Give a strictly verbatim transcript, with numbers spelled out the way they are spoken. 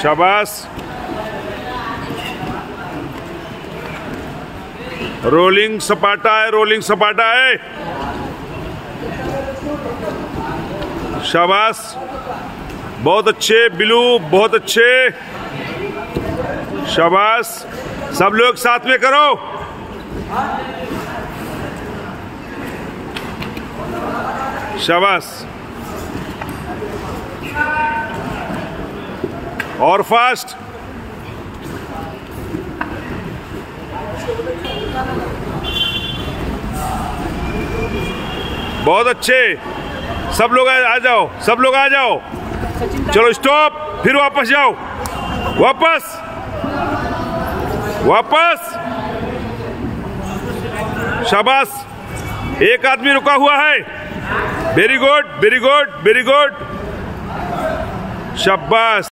शाबाश। रोलिंग सपाटा है, रोलिंग सपाटा है। शाबाश, बहुत अच्छे बिलू, बहुत अच्छे। शाबाश, सब लोग साथ में करो। शाबाश, और फास्ट। बहुत अच्छे, सब लोग आ जाओ, सब लोग आ जाओ। चलो स्टॉप, फिर वापस जाओ, वापस वापस। शाबाश, एक आदमी रुका हुआ है। Very good, very good, very good. शाबाश।